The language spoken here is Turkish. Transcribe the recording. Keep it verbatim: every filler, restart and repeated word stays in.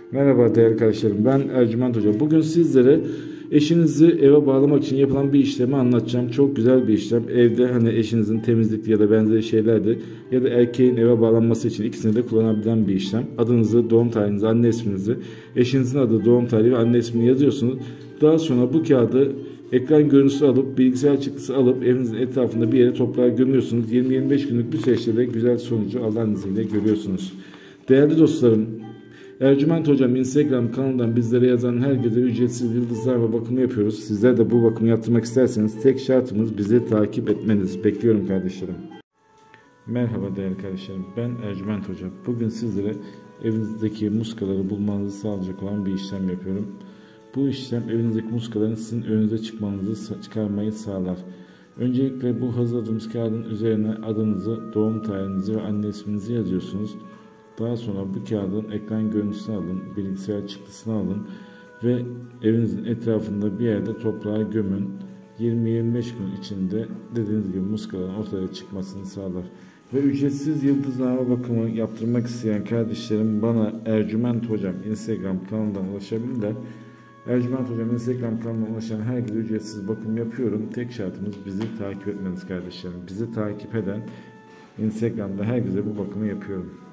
Merhaba değerli arkadaşlarım, ben Ercüment Hoca. Bugün sizlere eşinizi eve bağlamak için yapılan bir işlemi anlatacağım. Çok güzel bir işlem. Evde hani eşinizin temizlikte ya da benzeri şeylerde ya da erkeğin eve bağlanması için ikisini de kullanabilen bir işlem. Adınızı, doğum tarihinizi, anne isminizi, eşinizin adı, doğum tarihi ve anne ismini yazıyorsunuz. Daha sonra bu kağıdı ekran görüntüsü alıp, bilgisayar çıktısı alıp evinizin etrafında bir yere toprağa gömüyorsunuz. yirmi yirmi beş günlük bir süreçte de güzel sonucu Allah'ın izniyle görüyorsunuz. Değerli dostlarım, Ercüment Hocam Instagram kanalından bizlere yazan herkese ücretsiz yıldızlarla bakımı yapıyoruz. Sizler de bu bakımı yaptırmak isterseniz tek şartımız bizi takip etmeniz. Bekliyorum kardeşlerim. Merhaba değerli kardeşlerim, ben Ercüment Hocam. Bugün sizlere evinizdeki muskaları bulmanızı sağlayacak olan bir işlem yapıyorum. Bu işlem evinizdeki muskaların sizin önünüze çıkmanızı çıkarmayı sağlar. Öncelikle bu hazırladığımız kağıdın üzerine adınızı, doğum tarihinizi ve anne isminizi yazıyorsunuz. Daha sonra bu kağıdın ekran görüntüsünü alın, bilgisayar çıktısını alın ve evinizin etrafında bir yerde toprağa gömün. yirmi yirmi beş gün içinde dediğiniz gibi muskaların ortaya çıkmasını sağlar. Ve ücretsiz yıldızlama bakımı yaptırmak isteyen kardeşlerim bana Ercüment Hocam Instagram kanalından ulaşabilirler. Ercüment Hocam Instagram kanalına ulaşan herkese ücretsiz bakım yapıyorum. Tek şartımız bizi takip etmeniz kardeşlerim. Bizi takip eden Instagram'da herkese bu bakımı yapıyorum.